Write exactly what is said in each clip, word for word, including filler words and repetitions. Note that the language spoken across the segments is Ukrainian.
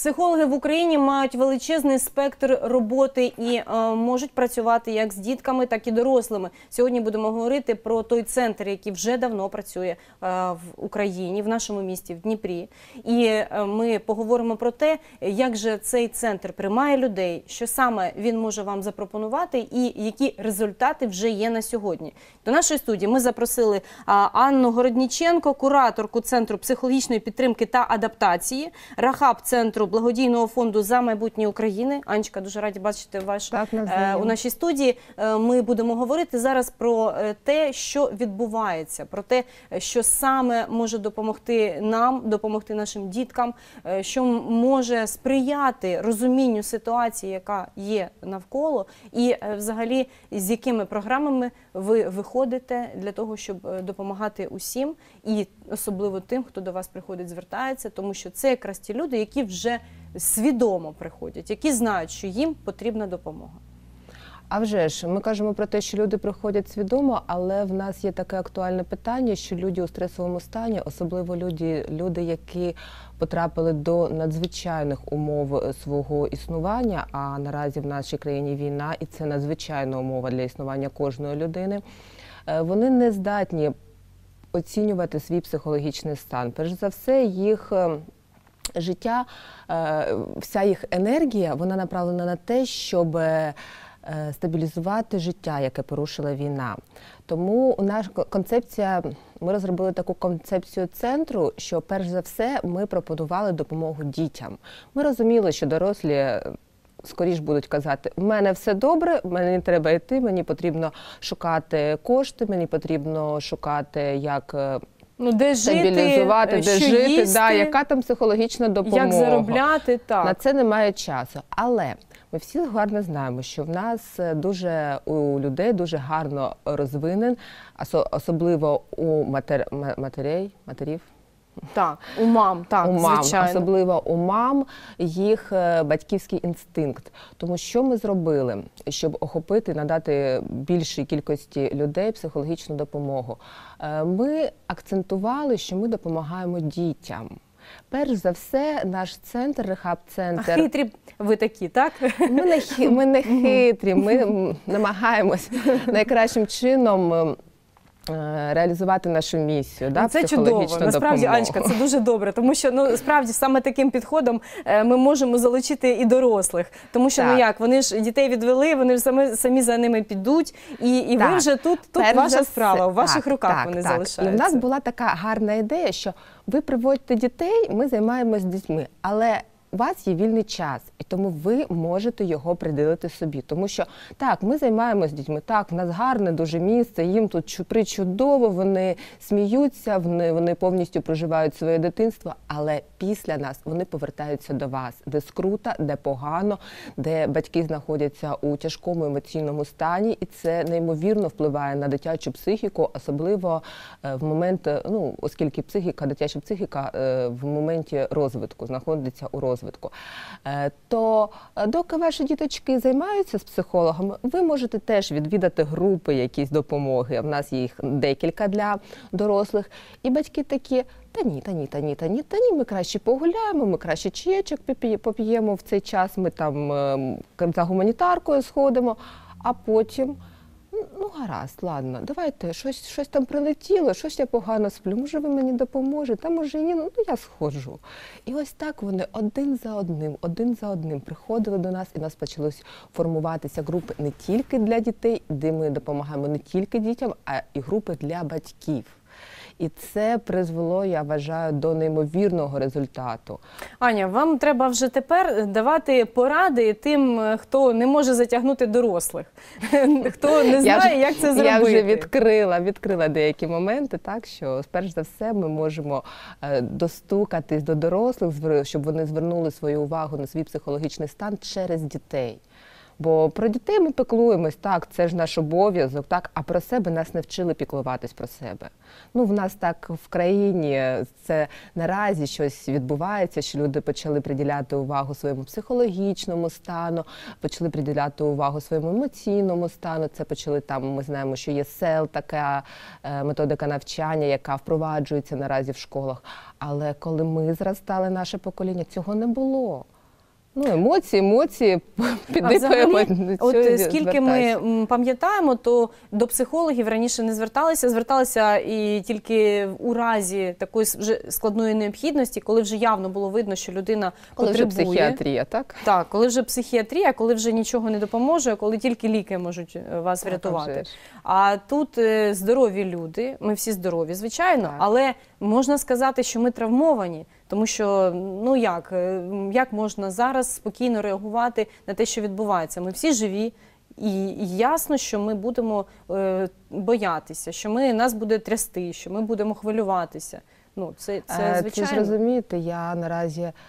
Психологи в Україні мають величезний спектр роботи і е, можуть працювати як з дітками, так і дорослими. Сьогодні будемо говорити про той центр, який вже давно працює е, в Україні, в нашому місті, в Дніпрі. І е, ми поговоримо про те, як же цей центр приймає людей, що саме він може вам запропонувати і які результати вже є на сьогодні. До нашої студії ми запросили а, Анну Городніченко, кураторку Центру психологічної підтримки та адаптації, Рахаб-центру благодійного фонду «За майбутнє України». Анечка, дуже раді бачити вас так, е, у нашій студії. Е, ми будемо говорити зараз про те, що відбувається, про те, що саме може допомогти нам, допомогти нашим діткам, е, що може сприяти розумінню ситуації, яка є навколо, і е, взагалі з якими програмами ви виходите для того, щоб допомагати усім, і особливо тим, хто до вас приходить, звертається, тому що це якраз ті люди, які вже свідомо приходять, які знають, що їм потрібна допомога. А вже ж, ми кажемо про те, що люди приходять свідомо, але в нас є таке актуальне питання, що люди у стресовому стані, особливо люди, люди, які потрапили до надзвичайних умов свого існування, а наразі в нашій країні війна, і це надзвичайна умова для існування кожної людини, вони не здатні оцінювати свій психологічний стан. Перш за все, їх життя, вся їх енергія, вона направлена на те, щоб стабілізувати життя, яке порушила війна. Тому у нас концепція, ми розробили таку концепцію центру, що перш за все ми пропонували допомогу дітям. Ми розуміли, що дорослі скоріш будуть казати, в мене все добре, мені не треба йти, мені потрібно шукати кошти, мені потрібно шукати, як ну, де стабілізувати, жити, де що жити, їсти, да, яка там психологічна допомога. Як заробляти, так. На це немає часу. Але ми всі гарно знаємо, що в нас дуже, у людей дуже гарно розвинен, особливо у матер, матерей, матерів, Так, у мам, так, у мам, звичайно. особливо у мам, їх батьківський інстинкт. Тому що ми зробили, щоб охопити, надати більшій кількості людей психологічну допомогу? Ми акцентували, що ми допомагаємо дітям. Перш за все, наш центр, Рахаб-центр… А хитрі ви такі, так? Ми не, хи, ми не хитрі, ми намагаємось найкращим чином реалізувати нашу місію, да, це чудово. Насправді, Анечка, це дуже добре, тому що, ну, справді, саме таким підходом ми можемо залучити і дорослих, тому що, так. ну як, вони ж дітей відвели, вони ж самі, самі за ними підуть, і, і ви вже тут, тут ваша справа, в ваших так, руках так, вони так. залишаються. І в нас була така гарна ідея, що ви приводьте дітей, ми займаємось дітьми, але у вас є вільний час, і тому ви можете його приділити собі. Тому що, так, ми займаємося дітьми, так, в нас гарне дуже місце, їм тут причудово, вони сміються, вони, вони повністю проживають своє дитинство, але після нас вони повертаються до вас, де скрута, де погано, де батьки знаходяться у тяжкому емоційному стані, і це неймовірно впливає на дитячу психіку, особливо в момент, ну, оскільки психіка, дитяча психіка в моменті розвитку, знаходиться у розвитку. То доки ваші діточки займаються з психологами, ви можете теж відвідати групи якісь допомоги. В нас їх декілька для дорослих. І батьки такі, та ні, та ні, та ні, та ні, та ні, ми краще погуляємо, ми краще чаєчок поп'ємо в цей час, ми там за гуманітаркою сходимо, а потім… Ну, гаразд, ладно, давайте, щось, щось там прилетіло, щось я погано сплю, може ви мені допоможете, а може ні, ну я сходжу. І ось так вони один за одним, один за одним приходили до нас, і у нас почалось формуватися групи не тільки для дітей, де ми допомагаємо не тільки дітям, а і групи для батьків. І це призвело, я вважаю, до неймовірного результату. Аня, вам треба вже тепер давати поради тим, хто не може затягнути дорослих, хто не знає, як це зробити. Я вже відкрила, відкрила деякі моменти, так, що, перш за все, ми можемо достукатись до дорослих, щоб вони звернули свою увагу на свій психологічний стан через дітей. Бо про дітей ми піклуємось, так, це ж наш обов'язок, так, а про себе нас не вчили піклуватись про себе. Ну, в нас так в країні це наразі щось відбувається, що люди почали приділяти увагу своєму психологічному стану, почали приділяти увагу своєму емоційному стану. Це почали там, ми знаємо, що є сел, така е, методика навчання, яка впроваджується наразі в школах. Але коли ми зростали, наше покоління, цього не було. Ну, емоції, емоції, підипаємо. От скільки ми м, пам'ятаємо, то до психологів раніше не зверталися, зверталися і тільки у разі такої вже складної необхідності, коли вже явно було видно, що людина коли потребує. Коли вже психіатрія, так? Так, коли вже психіатрія, коли вже нічого не допоможе, коли тільки ліки можуть вас врятувати. А тут е, здорові люди, ми всі здорові, звичайно, так. Але можна сказати, що ми травмовані. Тому що, ну як, як можна зараз спокійно реагувати на те, що відбувається? Ми всі живі, і ясно, що ми будемо е, боятися, що ми, нас буде трясти, що ми будемо хвилюватися. Ну, це, це звичайно. Це ж розумієте, я наразі, е,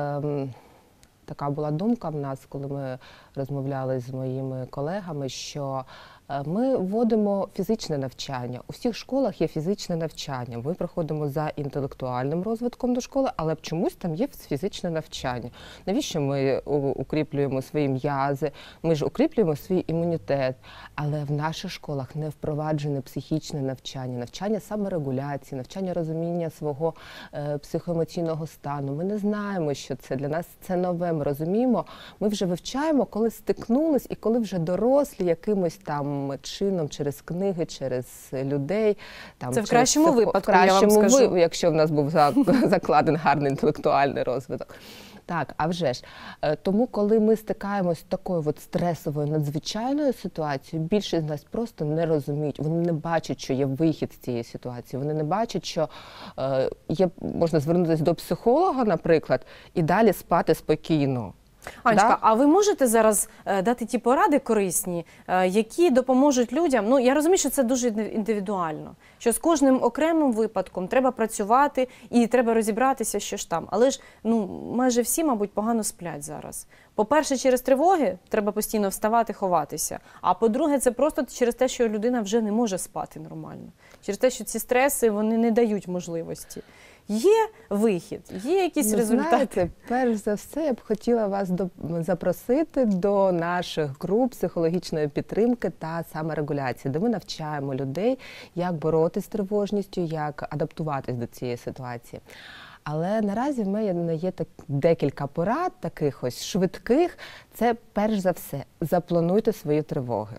така була думка в нас, коли ми розмовляли з моїми колегами, що ми вводимо фізичне навчання. У всіх школах є фізичне навчання. Ми проходимо за інтелектуальним розвитком до школи, але чомусь там є фізичне навчання. Навіщо ми укріплюємо свої м'язи? Ми ж укріплюємо свій імунітет. Але в наших школах не впроваджене психічне навчання, навчання саморегуляції, навчання розуміння свого е, психоемоційного стану. Ми не знаємо, що це. Для нас це нове. Ми розуміємо, ми вже вивчаємо, коли стикнулись і коли вже дорослі якимось там чином, через книги, через людей. Там, це в кращому психо... випадку, в кращому я вам скажу. Ви... якщо в нас був закладений гарний інтелектуальний розвиток. Так, а вже ж. Тому, коли ми стикаємось з такою от стресовою, надзвичайною ситуацією, більшість з нас просто не розуміють, вони не бачать, що є вихід з цієї ситуації, вони не бачать, що е, є, можна звернутися до психолога, наприклад, і далі спати спокійно. Анечка, да? а ви можете зараз е, дати ті поради корисні, е, які допоможуть людям? Ну, я розумію, що це дуже індивідуально, що з кожним окремим випадком треба працювати і треба розібратися, що ж там. Але ж, ну, майже всі, мабуть, погано сплять зараз. По-перше, через тривоги треба постійно вставати, ховатися. А по-друге, це просто через те, що людина вже не може спати нормально. Через те, що ці стреси, вони не дають можливості. Є вихід, є якісь ну, результати? Знаєте, перш за все, я б хотіла вас до, запросити до наших груп психологічної підтримки та саморегуляції, де ми навчаємо людей, як боротися з тривожністю, як адаптуватись до цієї ситуації. Але наразі в мене є так, декілька порад, таких ось швидких. Це, перш за все, заплануйте свої тривоги.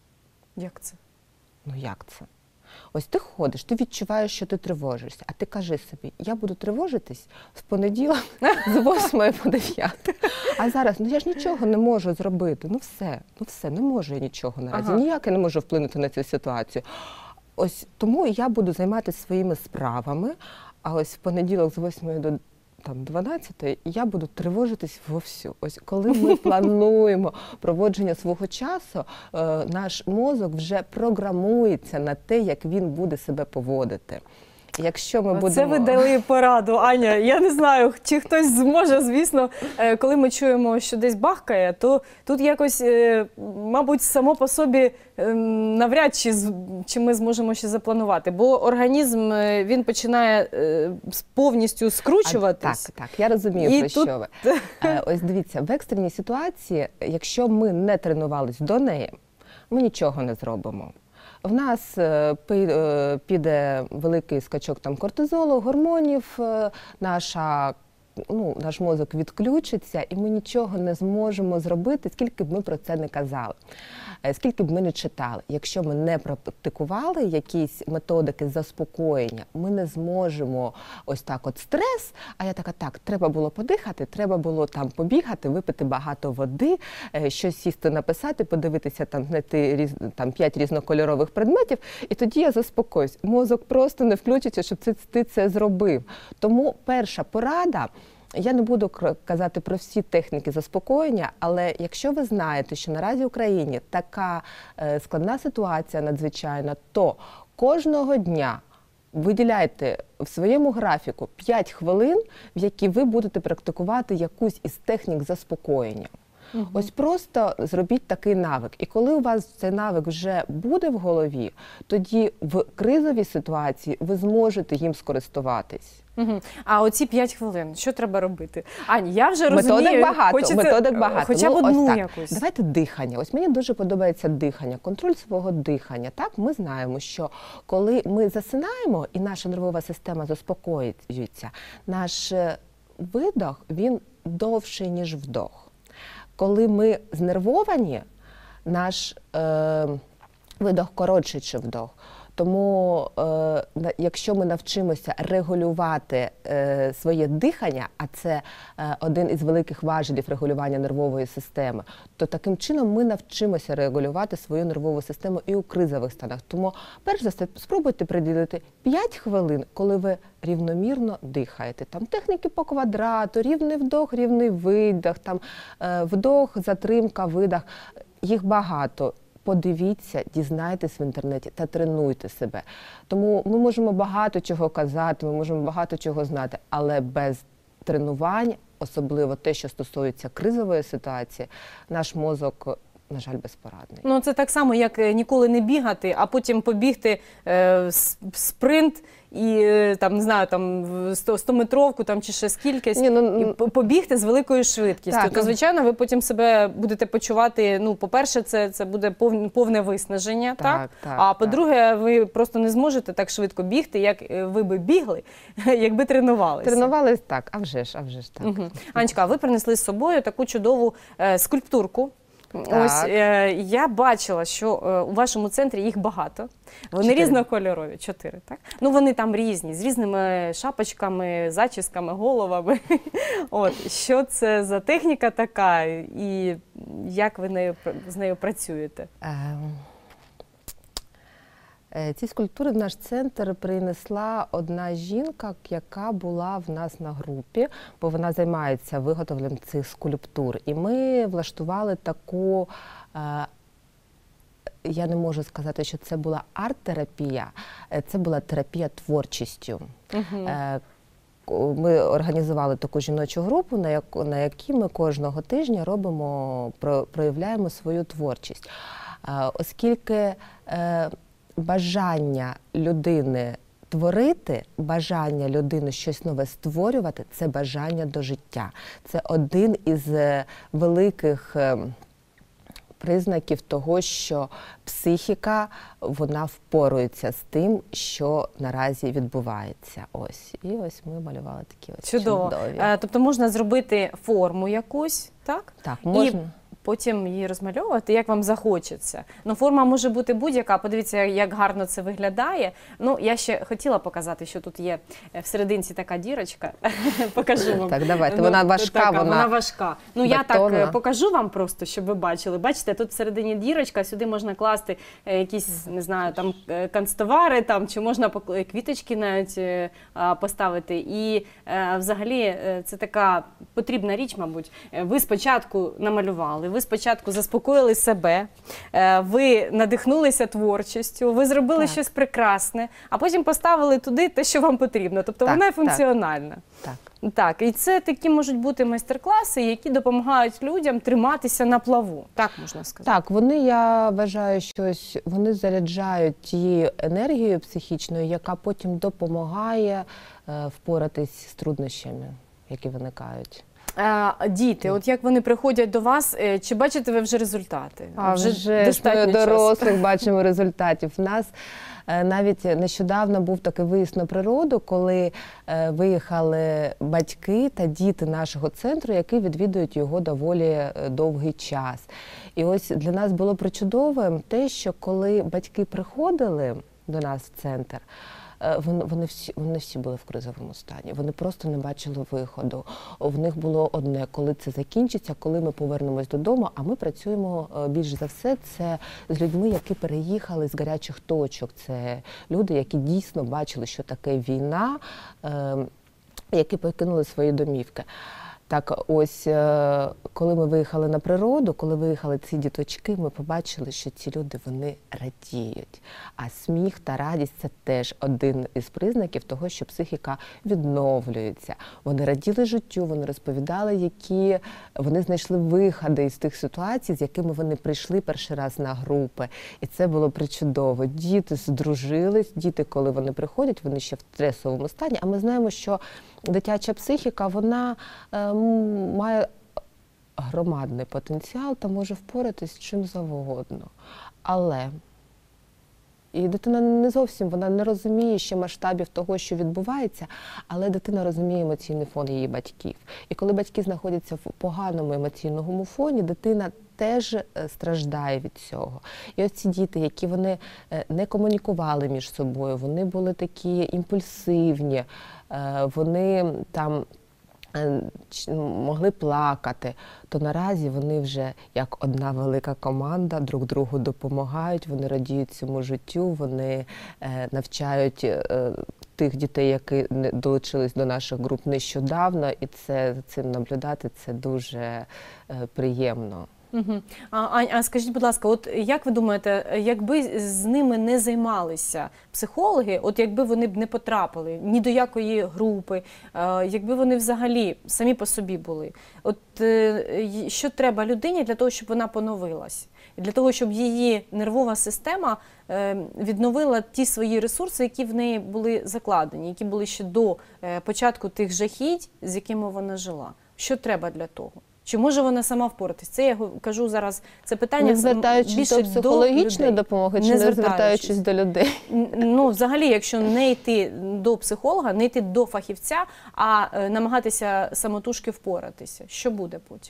Як це? Ну, як це? Ось ти ходиш, ти відчуваєш, що ти тривожишся, а ти кажи собі, я буду тривожитись в понеділок з восьмої по дев'яту. А зараз, ну я ж нічого не можу зробити, ну все, ну все, не можу я нічого наразі, ага. ніяк я не можу вплинути на цю ситуацію. Ось тому я буду займатися своїми справами, а ось в понеділок з восьмої до там дванадцятої, я буду тривожитись вовсю. Ось коли ми плануємо проводження свого часу, е, наш мозок вже програмується на те, як він буде себе поводити. Якщо ми будемо... Це ви дали пораду, Аня. Я не знаю, чи хтось зможе, звісно, коли ми чуємо, що десь бахкає, то тут якось, мабуть, само по собі навряд чи, чи ми зможемо ще запланувати. Бо організм, він починає повністю скручуватись. А, так, так, я розумію, І про тут... що ви. Ось дивіться, в екстреній ситуації, якщо ми не тренувались до неї, ми нічого не зробимо. В нас піде великий скачок там кортизолу, гормонів, наша, ну, наш мозок відключиться, і ми нічого не зможемо зробити, скільки б ми про це не казали, скільки б ми не читали. Якщо ми не практикували якісь методики заспокоєння, ми не зможемо ось так от стрес, а я така, так, треба було подихати, треба було там побігати, випити багато води, щось сісти написати, подивитися там, знайти різ, там п'ять різнокольорових предметів, і тоді я заспокоюсь. Мозок просто не включиться, щоб ти, ти це зробив. Тому перша порада, я не буду казати про всі техніки заспокоєння, але якщо ви знаєте, що наразі в Україні така складна ситуація надзвичайна, то кожного дня виділяйте в своєму графіку п'ять хвилин, в які ви будете практикувати якусь із технік заспокоєння. Угу. Ось просто зробіть такий навик. І коли у вас цей навик вже буде в голові, тоді в кризовій ситуації ви зможете їм скористуватись. Угу. А оці п'ять хвилин, що треба робити? Ані, я вже розумію, методик багато, хочеться методик багато. Хоча б ну, одну ось так. якусь. Давайте дихання. Ось мені дуже подобається дихання, контроль свого дихання. Так, ми знаємо, що коли ми засинаємо і наша нервова система заспокоюється, наш видох, він довший, ніж вдох. Коли ми знервовані, наш е, видох коротший, ніж вдох. Тому, е, якщо ми навчимося регулювати е, своє дихання, а це е, один із великих важелів регулювання нервової системи, то таким чином ми навчимося регулювати свою нервову систему і у кризових станах. Тому, перш за все, спробуйте приділити п'ять хвилин, коли ви рівномірно дихаєте. Там техніки по квадрату, рівний вдох, рівний видох, там е, вдох, затримка, видох. Їх багато. Подивіться, дізнайтесь в інтернеті та тренуйте себе. Тому ми можемо багато чого казати, ми можемо багато чого знати, але без тренувань, особливо те, що стосується кризової ситуації, наш мозок, на жаль, безпорадний. Ну, це так само, як ніколи не бігати, а потім побігти е, спринт і, там, не знаю, там, стометровку там, чи ще скількись, Ні, ну, і побігти з великою швидкістю. Так. То, звичайно, ви потім себе будете почувати, ну, по-перше, це, це буде повне, повне виснаження, так? Так, так, а по-друге, ви просто не зможете так швидко бігти, як ви би бігли, якби тренувалися. Тренувались так, а вже ж, а вже ж так. Угу. Анечка, ви принесли з собою таку чудову е, скульптурку. Так. Ось е, я бачила, що е, у вашому центрі їх багато. Вони Чотири. різнокольорові, чотири, так? Ну вони там різні, з різними шапочками, зачісками, головами. От, що це за техніка така і як ви нею, з нею працюєте? Ем, е, Ці скульптури в наш центр принесла одна жінка, яка була в нас на групі, бо вона займається виготовленням цих скульптур. І ми влаштували таку, е, я не можу сказати, що це була арт-терапія, е, це була терапія творчістю. Угу. Е, Ми організували таку жіночу групу, на яку, на якій ми кожного тижня робимо, про, проявляємо свою творчість. Е, Оскільки е, бажання людини творити, бажання людини щось нове створювати – це бажання до життя. Це один із великих признаків того, що психіка, вона впорується з тим, що наразі відбувається. Ось. І ось ми малювали такі ось Чудово. чудові. Е, тобто можна зробити форму якусь, так? Так, можна. І потім її розмальовувати, як вам захочеться. Ну, форма може бути будь-яка. Подивіться, як гарно це виглядає. Ну, я ще хотіла показати, що тут є всерединці така дірочка. Покажу вам. Так, давайте. Ну, вона важка, така, вона, вона важка. Ну, я бетонна. так покажу вам просто, щоб ви бачили. Бачите, тут всередині дірочка, сюди можна класти якісь, не знаю, там канцтовари, там, чи можна квіточки навіть поставити. І взагалі це така потрібна річ, мабуть. Ви спочатку намалювали, ви спочатку заспокоїли себе, ви надихнулися творчістю, ви зробили так. щось прекрасне, а потім поставили туди те, що вам потрібно. Тобто так, вона функціональна. Так. Так, і це такі можуть бути майстер-класи, які допомагають людям триматися на плаву. Так можна сказати. Так, вони, я вважаю, щось, вони заряджають тією енергією психічною, яка потім допомагає е, впоратись з труднощами, які виникають. А, діти, от як вони приходять до вас, чи бачите ви вже результати? А вже, вже достатньо ми часу. дорослих бачимо результатів. У нас е, навіть нещодавно був такий виїзд на природу, коли е, виїхали батьки та діти нашого центру, які відвідують його доволі довгий час. І ось для нас було причудовим те, що коли батьки приходили до нас в центр, Вони всі, вони всі були в кризовому стані, вони просто не бачили виходу. В них було одне, коли це закінчиться, коли ми повернемось додому, а ми працюємо більш за все це з людьми, які переїхали з гарячих точок. Це люди, які дійсно бачили, що таке війна, які покинули свої домівки. Так ось, е, коли ми виїхали на природу, коли виїхали ці діточки, ми побачили, що ці люди, вони радіють. А сміх та радість – це теж один із признаків того, що психіка відновлюється. Вони раділи життю, вони розповідали, які вони знайшли виходи із тих ситуацій, з якими вони прийшли перший раз на групи. І це було причудово. Діти здружились, діти, коли вони приходять, вони ще в стресовому стані, а ми знаємо, що дитяча психіка, вона е, має громадний потенціал та може впоратись з чим завгодно. Але і дитина не зовсім, вона не розуміє ще масштабів того, що відбувається, але дитина розуміє емоційний фон її батьків. І коли батьки знаходяться в поганому емоційному фоні, дитина теж страждає від цього. І ось ці діти, які вони не комунікували між собою, вони були такі імпульсивні, вони там могли плакати, то наразі вони вже як одна велика команда друг другу допомагають, вони радіють цьому життю, вони навчають тих дітей, які долучились до наших груп нещодавно, і це цим наблюдати це дуже приємно. Угу. А, Ань, а скажіть, будь ласка, от як ви думаєте, якби з ними не займалися психологи, от якби вони б не потрапили ні до якої групи, якби вони взагалі самі по собі були, от що треба людині для того, щоб вона поновилась? Для того, щоб її нервова система відновила ті свої ресурси, які в неї були закладені, які були ще до початку тих жахіть, з якими вона жила. Що треба для того? Чи може вона сама впоратись? Це я кажу зараз, це питання не звертаючись більше до психологічної до допомоги, чи не не звертаючись. звертаючись до людей? Ну, взагалі, якщо не йти до психолога, не йти до фахівця, а намагатися самотужки впоратися, що буде потім?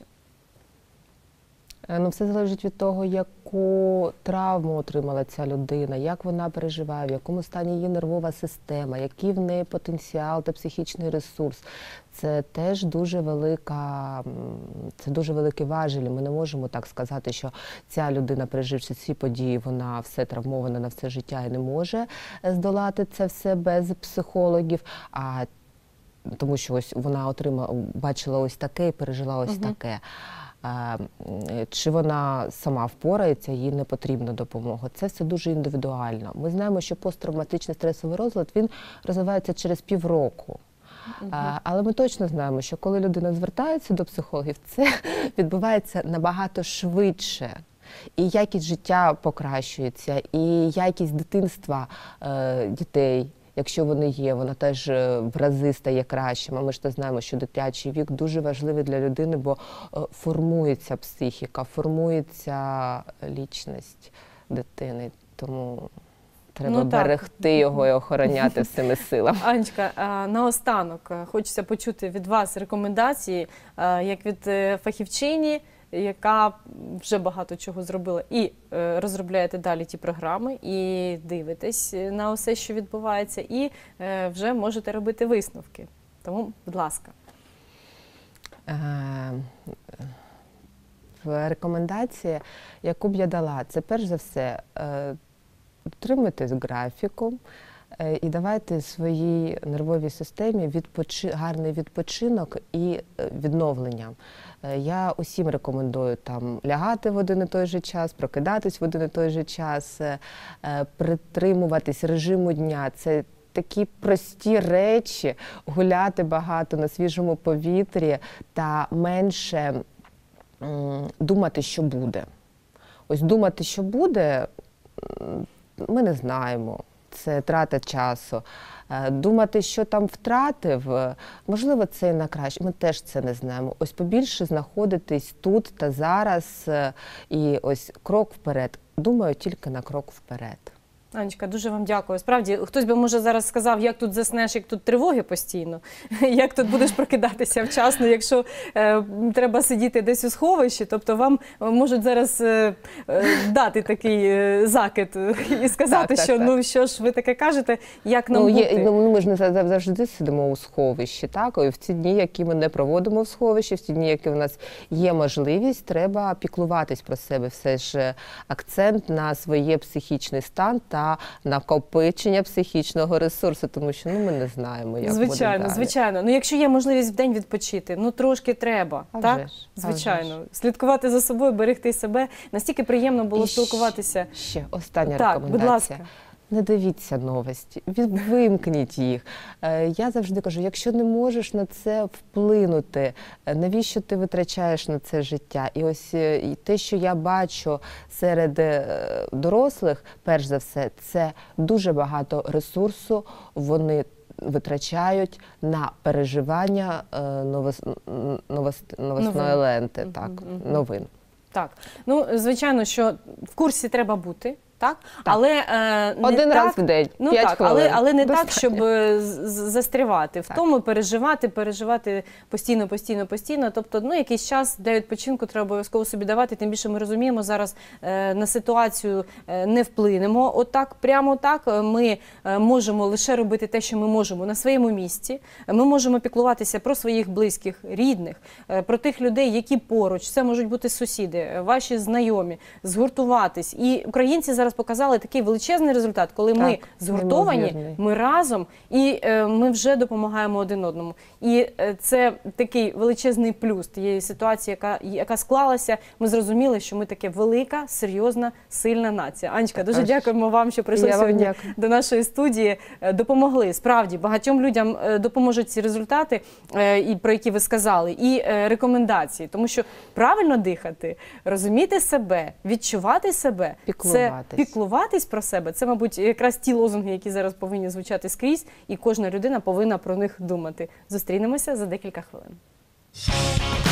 Ну, все залежить від того, яку травму отримала ця людина, як вона переживає, в якому стані її нервова система, який в неї потенціал та психічний ресурс. Це теж дуже велика, це дуже великі важелі. Ми не можемо так сказати, що ця людина, переживши ці події, вона все травмована на все життя і не може здолати це все без психологів. А тому що ось вона отримала, бачила ось таке і пережила ось угу. таке. Чи вона сама впорається, їй не потрібна допомога. Це все дуже індивідуально. Ми знаємо, що посттравматичний стресовий розлад, він розвивається через півроку. Угу. Але ми точно знаємо, що коли людина звертається до психологів, це відбувається набагато швидше. І якість життя покращується, і якість дитинства е, дітей, якщо вони є, вона теж в рази стає кращим. А ми ж то знаємо, що дитячий вік дуже важливий для людини, бо формується психіка, формується лічність дитини. Тому треба ну, берегти його і охороняти всіми силами. Анечка, наостанок хочеться почути від вас рекомендації, як від фахівчині, яка вже багато чого зробила, і е, розробляєте далі ті програми, і дивитесь на усе, що відбувається, і е, вже можете робити висновки. Тому, будь ласка. Рекомендація, яку б я дала, це перш за все, дотримуйтесь графіку, і давайте своїй нервовій системі відпочи... гарний відпочинок і відновлення. Я усім рекомендую там лягати в один і той же час, прокидатись в один і той же час, притримуватись режиму дня. Це такі прості речі, гуляти багато на свіжому повітрі та менше думати, що буде. Ось думати, що буде, ми не знаємо. Це трата часу. Думати, що там втратив, можливо, це і на краще. Ми теж це не знаємо. Ось побільше знаходитись тут та зараз і ось крок вперед. Думаю тільки на крок вперед. Анечка, дуже вам дякую. Справді, хтось би, може, зараз сказав, як тут заснеш, як тут тривоги постійно, як тут будеш прокидатися вчасно, якщо е, треба сидіти десь у сховищі, тобто вам можуть зараз е, е, дати такий е, закид і сказати, так, так, що, так. ну, що ж ви таке кажете, як нам ну, бути? Є, ну, ми ж не завжди сидимо у сховищі, так? І в ці дні, які ми не проводимо в сховищі, в ці дні, які в нас є можливість, треба піклуватись про себе. Все ж акцент на своє психічний стан та та накопичення психічного ресурсу, тому що ну, ми не знаємо, як буде Звичайно, далі. звичайно. Ну, якщо є можливість в день відпочити, ну трошки треба, А так? вже ж, а Звичайно. вже ж. Слідкувати за собою, берегти себе. Настільки приємно було І спілкуватися. Ще остання Так, рекомендація. будь ласка. Не дивіться новості, від- вимкніть їх. Е, Я завжди кажу, якщо не можеш на це вплинути, е, навіщо ти витрачаєш на це життя? І ось е, і те, що я бачу серед е, дорослих, перш за все, це дуже багато ресурсу вони витрачають на переживання е, новос, новос, новосної Новин. ленти, так, Мгм, мгм. новин. Так. Ну, звичайно, що в курсі треба бути. Так? Але е, не Один так, раз в день, ну п'ять так, хвилин. але, але не Достатньо. так, щоб е, з- з- застрявати в Так. тому, переживати, переживати постійно, постійно, постійно. Тобто, ну якийсь час для відпочинку треба обов'язково собі давати. Тим більше ми розуміємо зараз е, на ситуацію е, не вплинемо. Отак, прямо так. Е, Ми е, можемо лише робити те, що ми можемо на своєму місці. Е, Ми можемо піклуватися про своїх близьких, рідних, е, про тих людей, які поруч. Це можуть бути сусіди, е, ваші знайомі, згуртуватись. І українці зараз показали такий величезний результат, коли ми Так, згуртовані, неймовірний. ми разом і е, ми вже допомагаємо один одному. І е, це такий величезний плюс тієї ситуації, яка, яка склалася. Ми зрозуміли, що ми таке велика, серйозна, сильна нація. Анечка, дуже Аж. дякуємо вам, що прийшли Я вам сьогодні дякую. до нашої студії. Е, Допомогли. Справді, багатьом людям е, допоможуть ці результати, е, і про які ви сказали, і е, рекомендації. Тому що правильно дихати, розуміти себе, відчувати себе, це Піклуватись. піклуватись про себе. Це, мабуть, якраз ті лозунги, які зараз повинні звучати скрізь, і кожна людина повинна про них думати. Зустрінемося за декілька хвилин.